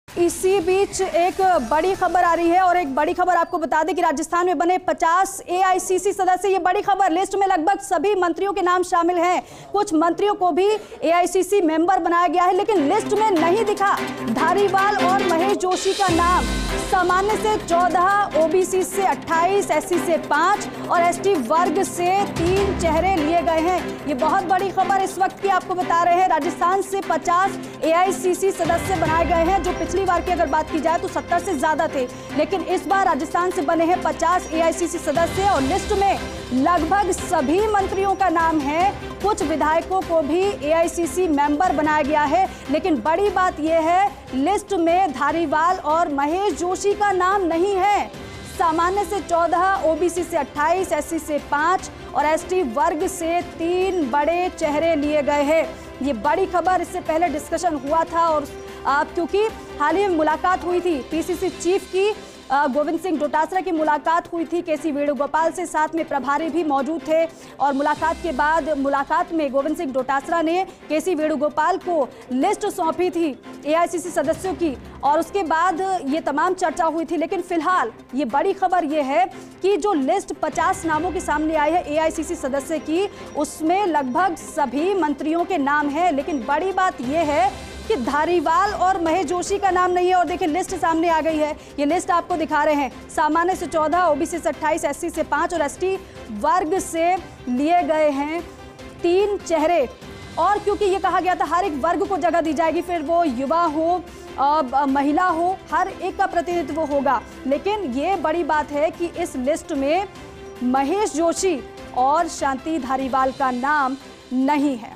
इसी बीच एक बड़ी खबर आ रही है और एक बड़ी खबर आपको बता दें कि राजस्थान में बने 50 एआईसीसी सदस्य, ये बड़ी खबर, लिस्ट में लगभग सभी मंत्रियों के नाम शामिल हैं। कुछ मंत्रियों को भी एआईसीसी मेंबर बनाया गया है, लेकिन लिस्ट में नहीं दिखा धारीवाल और महेश जोशी का नाम। सामान्य से 14, ओबीसी से 28, एससी से 5 और एसटी वर्ग से 3 चेहरे लिए गए हैं। ये बहुत बड़ी खबर इस वक्त की आपको बता रहे हैं। राजस्थान से 50 एआईसीसी सदस्य बनाए गए हैं, जो पिछली बार की अगर बात की जाए तो 70 से ज्यादा थे, लेकिन इस बार राजस्थान से बने हैं 50 एआईसीसी सदस्य और लिस्ट में लगभग सभी मंत्रियों का नाम है। कुछ विधायकों को भी एआईसीसी मेंबर बनाया गया है, लेकिन बड़ी बात यह है लिस्ट में धारीवाल और महेश जोशी का नाम नहीं है। सामान्य से 14, ओबीसी से 28, एससी से 5 और एसटी वर्ग से 3 बड़े चेहरे लिए गए हैं। ये बड़ी खबर, इससे पहले डिस्कशन हुआ था और क्योंकि हाल ही में मुलाकात हुई थी पीसीसी चीफ की, गोविंद सिंह डोटासरा की मुलाकात हुई थी केसी वेणुगोपाल से, साथ में प्रभारी भी मौजूद थे और मुलाकात के बाद मुलाकात में गोविंद सिंह डोटासरा ने केसी वेणुगोपाल को लिस्ट सौंपी थी एआईसीसी सदस्यों की और उसके बाद ये तमाम चर्चा हुई थी। लेकिन फिलहाल ये बड़ी खबर ये है कि जो लिस्ट 50 नामों के सामने आई है एआईसीसी सदस्य की, उसमें लगभग सभी मंत्रियों के नाम हैं, लेकिन बड़ी बात यह है कि धारीवाल और महेश जोशी का नाम नहीं है। और देखिए लिस्ट सामने आ गई है, ये लिस्ट आपको दिखा रहे हैं। सामान्य से 14, ओबीसी से 28, एससी से 5 और एसटी वर्ग से लिए गए हैं 3 चेहरे। और क्योंकि ये कहा गया था हर एक वर्ग को जगह दी जाएगी, फिर वो युवा हो महिला हो, हर एक का प्रतिनिधित्व होगा, लेकिन ये बड़ी बात है कि इस लिस्ट में महेश जोशी और शांति धारीवाल का नाम नहीं है।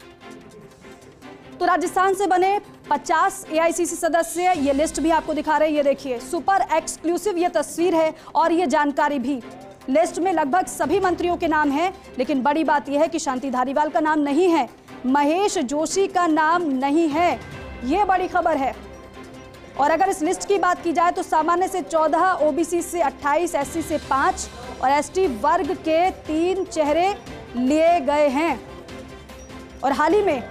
तो राजस्थान से बने 50 एआईसीसी सदस्य, ये लिस्ट भी आपको दिखा रहे हैं। ये देखिए सुपर एक्सक्लूसिव ये तस्वीर है और ये जानकारी भी। लिस्ट में लगभग सभी मंत्रियों के नाम हैं, लेकिन बड़ी बात यह है कि शांति धारीवाल का नाम नहीं है, महेश जोशी का नाम नहीं है। ये बड़ी खबर है। और अगर इस लिस्ट की बात की जाए तो सामान्य से 14, ओबीसी से 28, एससी से 5 और एसटी वर्ग के 3 चेहरे लिए गए हैं। और हाल ही में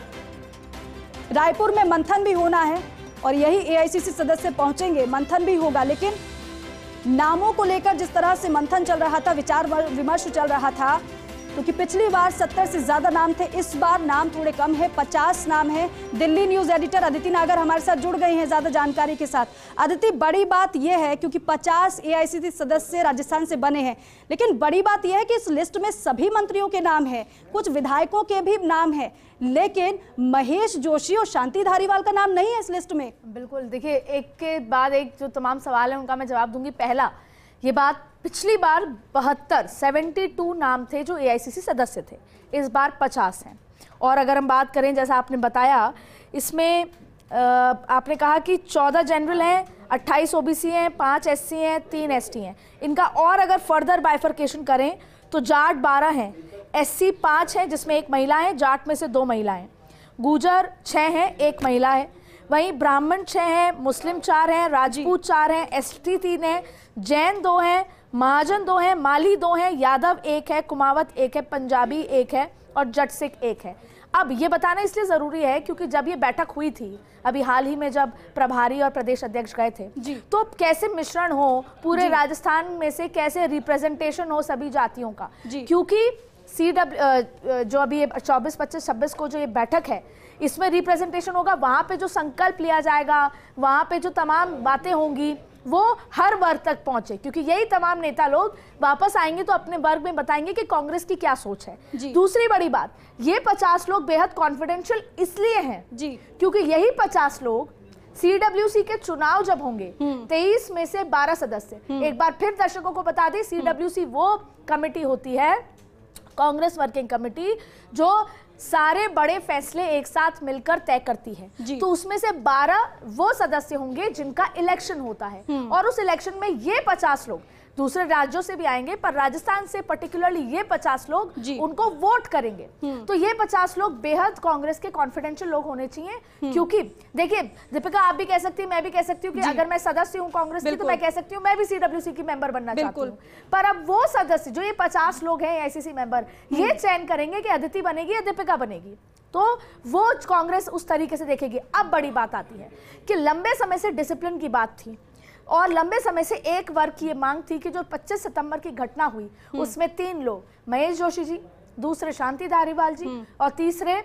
रायपुर में मंथन भी होना है और यही एआईसीसी सदस्य पहुंचेंगे, मंथन भी होगा। लेकिन नामों को लेकर जिस तरह से मंथन चल रहा था, विचार विमर्श चल रहा था, क्योंकि पिछली बार 70 से ज्यादा नाम थे, इस बार नाम थोड़े कम है, 50 नाम है। दिल्ली न्यूज एडिटर अदिति नागर हमारे साथ जुड़ गई हैं ज्यादा जानकारी के साथ। अदिति, बड़ी बात यह है क्योंकि 50 एआईसीसी सदस्य राजस्थान से बने हैं, लेकिन बड़ी बात यह है कि इस लिस्ट में सभी मंत्रियों के नाम है, कुछ विधायकों के भी नाम है, लेकिन महेश जोशी और शांति धारीवाल का नाम नहीं है इस लिस्ट में। बिल्कुल, देखिए एक के बाद एक जो तमाम सवाल हैं उनका मैं जवाब दूंगी। पहला, ये बात पिछली बार 72 नाम थे जो एआईसीसी सदस्य थे, इस बार 50 हैं। और अगर हम बात करें, जैसा आपने बताया, इसमें आपने कहा कि 14 जनरल हैं, 28 ओबीसी हैं, 5 एससी हैं, 3 एसटी हैं। इनका और अगर फर्दर बाइफर्केशन करें तो जाट 12 हैं, एससी 5 है जिसमें 1 महिला है, जाट में से 2 महिलाएं, गुर्जर 6 हैं, 1 महिला है, वहीं ब्राह्मण 6 हैं, मुस्लिम 4 हैं, राजपूत 4 हैं, एसटी 3 हैं, जैन 2 हैं, महाजन 2 हैं, माली 2 हैं, यादव 1 है, कुमावत 1 है, पंजाबी 1 है और जट सिख 1 है। अब ये बताना इसलिए ज़रूरी है क्योंकि जब ये बैठक हुई थी अभी हाल ही में, जब प्रभारी और प्रदेश अध्यक्ष गए थे, तो कैसे मिश्रण हो पूरे राजस्थान में से, कैसे रिप्रेजेंटेशन हो सभी जातियों का, क्योंकि जो अभी 24, 25, 26 को जो ये बैठक है इसमें रिप्रेजेंटेशन होगा, वहाँ पे जो संकल्प लिया जाएगा, वहाँ पे जो तमाम बातें होंगी वो हर वर्ग तक पहुंचे, क्योंकि यही तमाम नेता लोग वापस आएंगे तो अपने वर्ग में बताएंगे कि कांग्रेस की क्या सोच है। दूसरी बड़ी बात, ये 50 लोग बेहद कॉन्फिडेंशियल इसलिए हैं क्योंकि यही 50 लोग सीडब्ल्यूसी के चुनाव जब होंगे 23 में से 12 सदस्य, एक बार फिर दर्शकों को बता दें, सीडब्ल्यूसी वो कमेटी होती है, कांग्रेस वर्किंग कमेटी, जो सारे बड़े फैसले एक साथ मिलकर तय करती है। तो उसमें से 12 वो सदस्य होंगे जिनका इलेक्शन होता है और उस इलेक्शन में ये 50 लोग दूसरे राज्यों से भी आएंगे, पर राजस्थान से पर्टिकुलरली ये 50 लोग उनको वोट करेंगे। तो ये 50 लोग बेहद कांग्रेस के कॉन्फिडेंशियल लोग होने चाहिए, क्योंकि देखिए दीपिका, आप भी कह सकती है, मैं भी कह सकती हूँ कि अगर मैं सदस्य हूँ कांग्रेस की तो मैं कह सकती हूँ मैं भी सीडब्ल्यूसी की मेंबर बनना चाहती हूँ। पर अब वो सदस्य जो ये 50 लोग हैं एआईसीसी मेंबर, ये चयन करेंगे कि अदिति बनेगी या दीपिका बनेगी। तो वो कांग्रेस उस तरीके से देखेगी। अब बड़ी बात आती है कि लंबे समय से डिसिप्लिन की बात थी और लंबे समय से एक वर्ग की ये मांग थी कि जो 25 सितंबर की घटना हुई उसमें 3 लोग, महेश जोशी जी, दूसरे शांति धारीवाल जी और तीसरे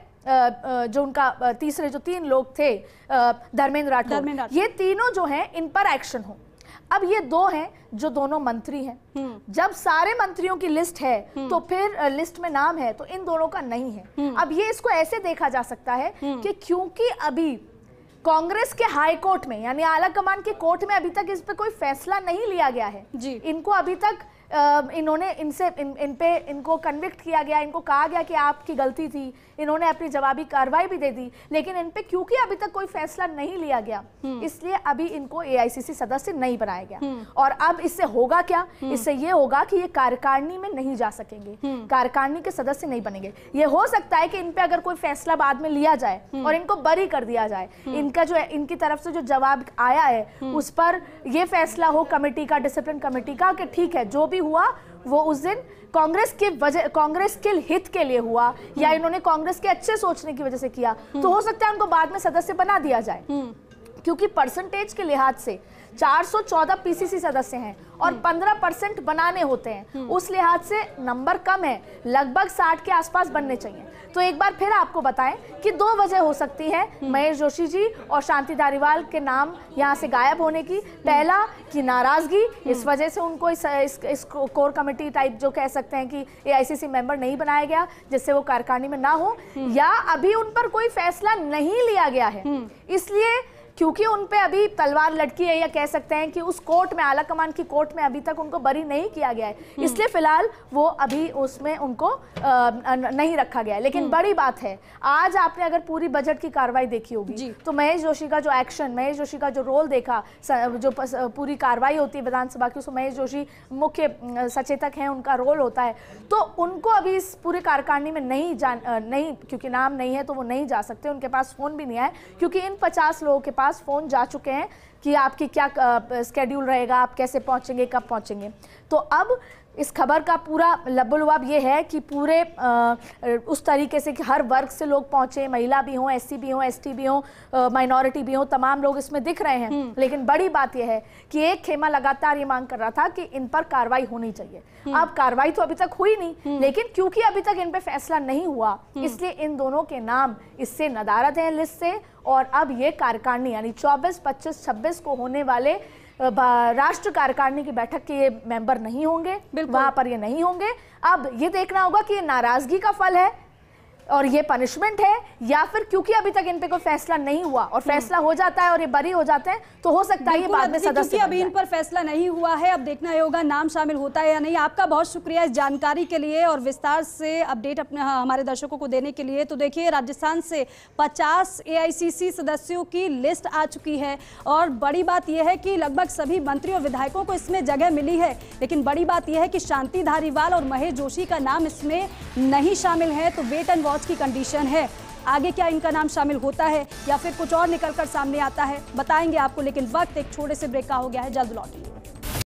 जो 3 लोग थे धर्मेंद्र राठौर, ये तीनों जो हैं इन पर एक्शन हो। अब ये 2 हैं जो दोनों मंत्री हैं। जब सारे मंत्रियों की लिस्ट है तो फिर लिस्ट में नाम है तो इन दोनों का नहीं है। अब ये इसको ऐसे देखा जा सकता है कि क्योंकि अभी कांग्रेस के हाई कोर्ट में यानी आला कमान के कोर्ट में अभी तक इस पे कोई फैसला नहीं लिया गया है जी। इनको अभी तक इन्होंने इनको कन्विक्ट किया गया, इनको कहा गया कि आपकी गलती थी, इन्होंने अपनी जवाबी कार्रवाई भी दे दी, लेकिन इन पे क्योंकि अभी तक कोई फैसला नहीं लिया गया इसलिए अभी इनको एआईसीसी सदस्य नहीं बनाया गया। और अब इससे होगा क्या? इससे ये होगा कि ये कार्यकारिणी में नहीं जा सकेंगे, कार्यकारिणी के सदस्य नहीं बनेंगे। ये हो सकता है कि इन पे अगर कोई फैसला बाद में लिया जाए और इनको बरी कर दिया जाए, इनकी तरफ से जो जवाब आया है उस पर यह फैसला हो कमेटी का, डिसिप्लिन कमेटी का, कि ठीक है जो भी हुआ वो उस दिन कांग्रेस के हित के लिए हुआ या इन्होंने कांग्रेस के अच्छे सोचने की वजह से किया, तो हो सकता है उनको बाद में सदस्य बना दिया जाए। क्योंकि परसेंटेज के लिहाज से 414 पीसीसी सदस्य हैं और 15% बनाने होते हैं, उस लिहाज से नंबर कम है, लगभग 60 के आसपास बनने चाहिए। तो एक बार फिर आपको बताएं कि 2 वजह हो सकती है महेश जोशी जी और शांति धारीवाल के नाम यहाँ से गायब होने की। पहला कि नाराजगी, इस वजह से उनको इस कोर कमेटी टाइप जो कह सकते हैं कि एआईसीसी मेंबर नहीं बनाया गया जिससे वो कार्यकारिणी में ना हो, या अभी उन पर कोई फैसला नहीं लिया गया है इसलिए क्योंकि उन पे अभी तलवार लटकी है, या कह सकते हैं कि उस कोर्ट में, आला कमान की कोर्ट में अभी तक उनको बरी नहीं किया गया है, इसलिए फिलहाल वो अभी उसमें उनको नहीं रखा गया है। लेकिन बड़ी बात है, आज आपने अगर पूरी बजट की कार्रवाई देखी होगी तो महेश जोशी का जो एक्शन, महेश जोशी का जो रोल देखा, जो पूरी कार्रवाई होती है विधानसभा की उसमें महेश जोशी मुख्य सचेतक हैं, उनका रोल होता है, तो उनको अभी इस पूरे कार्यकारिणी में नहीं क्योंकि नाम नहीं है तो वो नहीं जा सकते। उनके पास फोन भी नहीं है क्योंकि इन 50 लोगों के पास फोन जा चुके हैं कि आपकी क्या स्केड्यूल रहेगा, आप कैसे पहुंचेंगे, कब पहुंचेंगे। तो अब इस खबर का पूरा लबोलुआब ये है कि पूरे उस तरीके से कि हर वर्ग से लोग पहुंचे, महिला भी हों, एससी भी हों, एसटी भी हों, माइनॉरिटी भी हों, तमाम लोग इसमें दिख रहे हैं। लेकिन बड़ी बात यह है कि एक खेमा लगातार ये मांग कर रहा था कि इन पर कार्रवाई होनी चाहिए। अब कार्रवाई तो अभी तक हुई नहीं, लेकिन क्योंकि अभी तक इन पे फैसला नहीं हुआ इसलिए इन दोनों के नाम इससे नदारद हैं लिस्ट से। और अब ये कार्यकारिणी यानी 24, 25, 26 को होने वाले राष्ट्र कार्यकारिणी की बैठक के ये मेंबर नहीं होंगे, वहां पर ये नहीं होंगे। अब ये देखना होगा कि ये नाराजगी का फल है और ये पनिशमेंट है, या फिर क्योंकि अभी तक इन पे कोई फैसला नहीं हुआ और फैसला हो जाता है और ये बरी हो जाते हैं तो हो सकता है ये बाद में सदस्य। अभी इन पर फैसला नहीं हुआ है, अब देखना होगा नाम शामिल होता है या नहीं। आपका बहुत शुक्रिया इस जानकारी के लिए और विस्तार से अपडेट अपने हमारे दर्शकों को देने के लिए। तो देखिए, राजस्थान से 50 एआईसीसी सदस्यों की लिस्ट आ चुकी है और बड़ी बात यह है कि लगभग सभी मंत्री और विधायकों को इसमें जगह मिली है। लेकिन बड़ी बात यह है कि शांति धारीवाल और महेश जोशी का नाम इसमें नहीं शामिल है, तो वेट एंड वॉच की कंडीशन है। आगे क्या इनका नाम शामिल होता है या फिर कुछ और निकलकर सामने आता है, बताएंगे आपको। लेकिन वक्त एक छोटे से ब्रेक का हो गया है, जल्द लौटेंगे।